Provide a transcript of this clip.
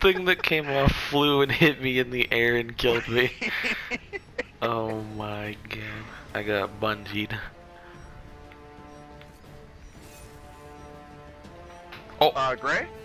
thing that came off flew and hit me in the air and killed me. Oh my god. I got bungeed. Oh. Gray?